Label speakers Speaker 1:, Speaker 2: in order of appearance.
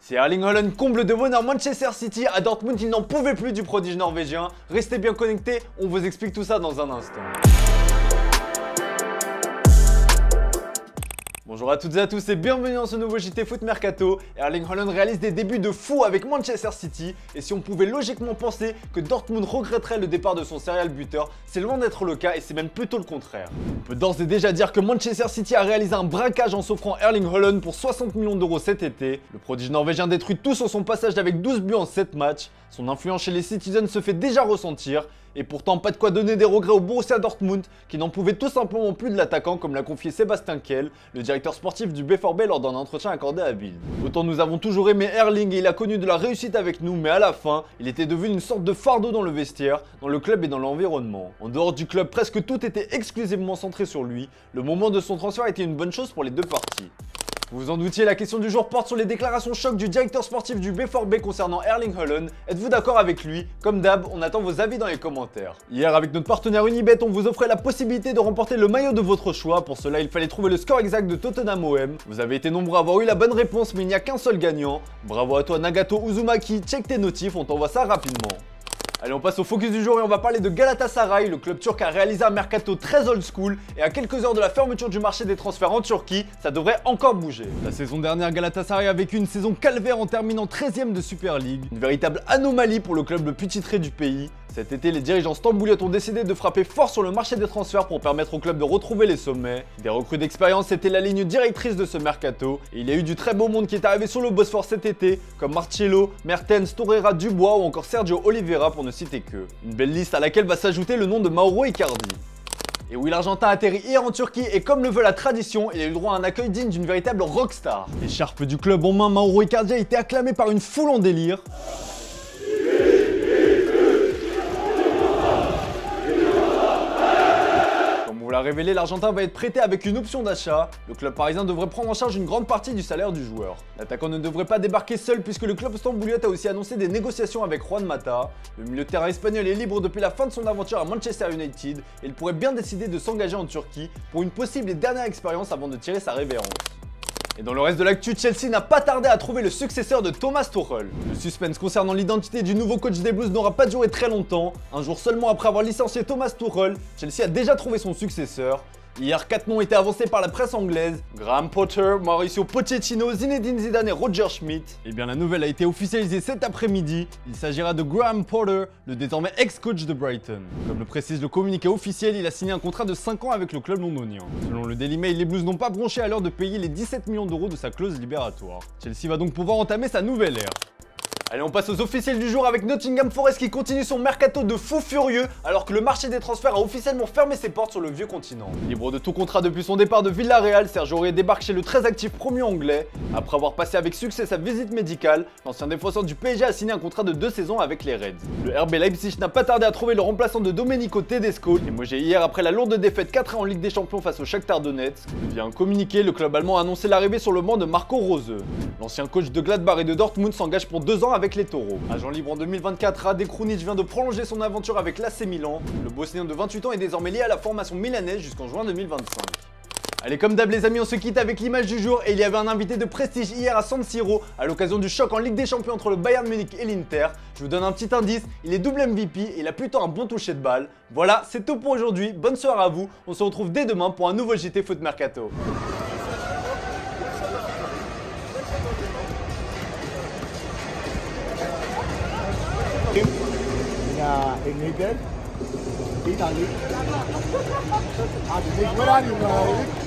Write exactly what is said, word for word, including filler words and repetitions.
Speaker 1: Si Erling Haaland comble de bonheur Manchester City, à Dortmund il n'en pouvait plus du prodige norvégien. Restez bien connectés, on vous explique tout ça dans un instant. Bonjour à toutes et à tous et bienvenue dans ce nouveau J T Foot Mercato. Erling Haaland réalise des débuts de fou avec Manchester City et si on pouvait logiquement penser que Dortmund regretterait le départ de son serial buteur, c'est loin d'être le cas et c'est même plutôt le contraire. On peut d'ores et déjà dire que Manchester City a réalisé un braquage en s'offrant Erling Haaland pour soixante millions d'euros cet été. Le prodige norvégien détruit tout sur son passage avec douze buts en sept matchs. Son influence chez les Citizens se fait déjà ressentir. Et pourtant, pas de quoi donner des regrets au Borussia Dortmund, qui n'en pouvait tout simplement plus de l'attaquant, comme l'a confié Sébastien Kehl, le directeur sportif du B four B lors d'un entretien accordé à Bild. Autant nous avons toujours aimé Erling et il a connu de la réussite avec nous, mais à la fin, il était devenu une sorte de fardeau dans le vestiaire, dans le club et dans l'environnement. En dehors du club, presque tout était exclusivement centré sur lui. Le moment de son transfert était une bonne chose pour les deux parties. Vous vous en doutiez, la question du jour porte sur les déclarations choc du directeur sportif du B four B concernant Erling Haaland. Êtes-vous d'accord avec lui? Comme d'hab, on attend vos avis dans les commentaires. Hier, avec notre partenaire Unibet, on vous offrait la possibilité de remporter le maillot de votre choix. Pour cela, il fallait trouver le score exact de Tottenham O M. Vous avez été nombreux à avoir eu la bonne réponse, mais il n'y a qu'un seul gagnant. Bravo à toi Nagato Uzumaki, check tes notifs, on t'envoie ça rapidement. Allez, on passe au focus du jour et on va parler de Galatasaray. Le club turc a réalisé un mercato très old school et à quelques heures de la fermeture du marché des transferts en Turquie, ça devrait encore bouger. La saison dernière, Galatasaray a vécu une saison calvaire en terminant treizième de Super League. Une véritable anomalie pour le club le plus titré du pays. Cet été, les dirigeants stambouliotes ont décidé de frapper fort sur le marché des transferts pour permettre au club de retrouver les sommets. Des recrues d'expérience, c'était la ligne directrice de ce mercato. Et il y a eu du très beau monde qui est arrivé sur le Bosphore cet été, comme Marcelo, Mertens, Torreira, Dubois ou encore Sergio Oliveira pour ne citer que. Une belle liste à laquelle va s'ajouter le nom de Mauro Icardi. Et oui, l'Argentin atterrit hier en Turquie et comme le veut la tradition, il a eu le droit à un accueil digne d'une véritable rockstar. L'écharpe du club en main, Mauro Icardi a été acclamé par une foule en délire. Pour la révéler, l'Argentin va être prêté avec une option d'achat. Le club parisien devrait prendre en charge une grande partie du salaire du joueur. L'attaquant ne devrait pas débarquer seul puisque le club stambouliote a aussi annoncé des négociations avec Juan Mata. Le milieu de terrain espagnol est libre depuis la fin de son aventure à Manchester United et il pourrait bien décider de s'engager en Turquie pour une possible et dernière expérience avant de tirer sa révérence. Et dans le reste de l'actu, Chelsea n'a pas tardé à trouver le successeur de Thomas Tuchel. Le suspense concernant l'identité du nouveau coach des Blues n'aura pas duré très longtemps. Un jour seulement après avoir licencié Thomas Tuchel, Chelsea a déjà trouvé son successeur. Hier, quatre noms étaient avancés par la presse anglaise. Graham Potter, Mauricio Pochettino, Zinedine Zidane et Roger Schmidt. Et bien la nouvelle a été officialisée cet après-midi. Il s'agira de Graham Potter, le désormais ex-coach de Brighton. Comme le précise le communiqué officiel, il a signé un contrat de cinq ans avec le club londonien. Selon le Daily Mail, les Blues n'ont pas bronché à l'heure de payer les dix-sept millions d'euros de sa clause libératoire. Chelsea va donc pouvoir entamer sa nouvelle ère. Allez, on passe aux officiels du jour avec Nottingham Forest qui continue son mercato de fou furieux alors que le marché des transferts a officiellement fermé ses portes sur le vieux continent. Libre de tout contrat depuis son départ de Villarreal, Serge Aurier débarque chez le très actif premier anglais. Après avoir passé avec succès sa visite médicale, l'ancien défenseur du P S G a signé un contrat de deux saisons avec les Reds. Le R B Leipzig n'a pas tardé à trouver le remplaçant de Domenico Tedesco, limogé hier après la lourde défaite quatre un en Ligue des Champions face au Shakhtar Donetsk. Via un communiqué, le club allemand a annoncé l'arrivée sur le banc de Marco Rose. L'ancien coach de Gladbach et de Dortmund s'engage pour deux ans avec les Taureaux. Agent libre en deux mille vingt-quatre, Rade Krunic vient de prolonger son aventure avec l'A C Milan. Le Bosnien de vingt-huit ans est désormais lié à la formation milanaise jusqu'en juin deux mille vingt-cinq. Allez, comme d'hab les amis, on se quitte avec l'image du jour et il y avait un invité de prestige hier à San Siro à l'occasion du choc en Ligue des Champions entre le Bayern Munich et l'Inter. Je vous donne un petit indice, il est double M V P et il a plutôt un bon toucher de balle. Voilà, c'est tout pour aujourd'hui, bonne soirée à vous, on se retrouve dès demain pour un nouveau J T Foot Mercato.
Speaker 2: Nhà hình hình đến tí nào đi à thì mình mới đang đi mà